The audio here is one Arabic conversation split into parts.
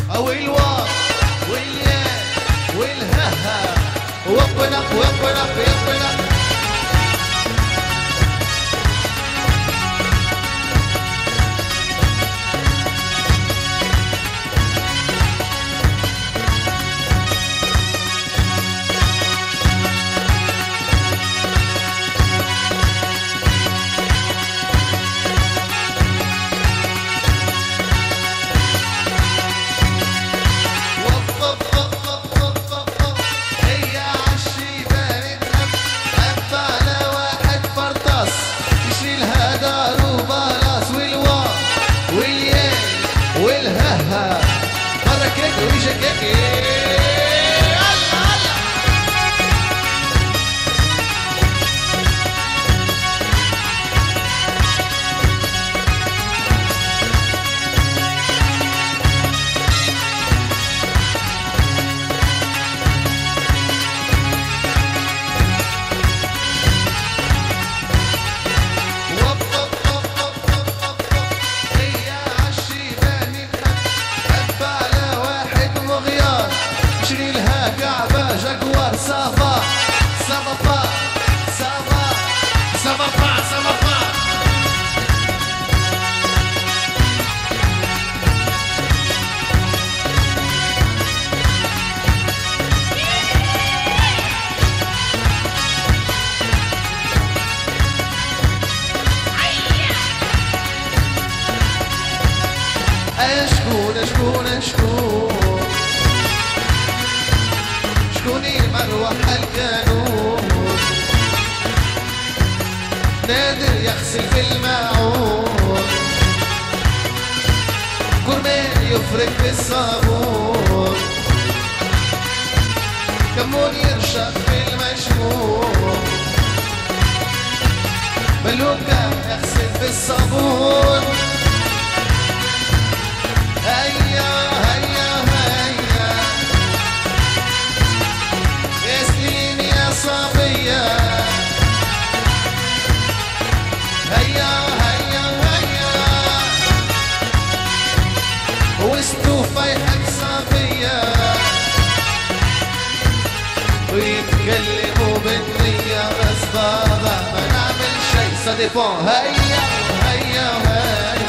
او الواو والياء والهاها وقنق وقنق وقنق. شكون المروح الكانون نادر يغسل في الماعون كرمال يفرك بالصابون كمون يرشق في المشموم بلوكة يغسل بالصابون. هيا هيا هيا ياسلين يا صبية هيا هيا هيا واستوفى يحب صبية ويتكلموا بالنية بس بابا ما نعمل شي صدفون. هيا هيا هيا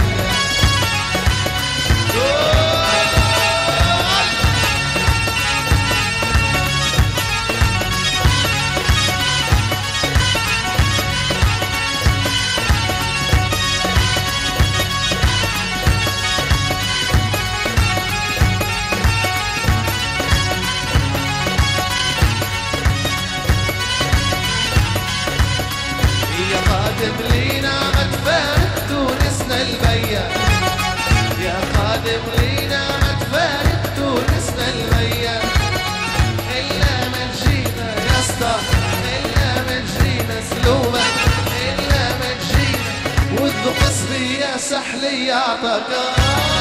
لينا ما تفارق تونسنا البيا يا قادم لينا ما تفارق تونسنا البيا إلا ما تجينا يا اسطى إلا ما تجينا سلومة إلا ما تجينا وذوق صبي يا سحلي يعطاك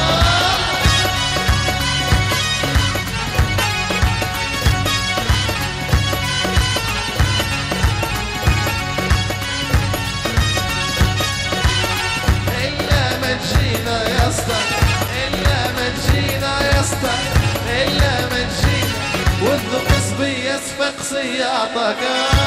إلا ما تجينا يا اسطى إلا ما تجينا والذوق صبي يسبق سياطك.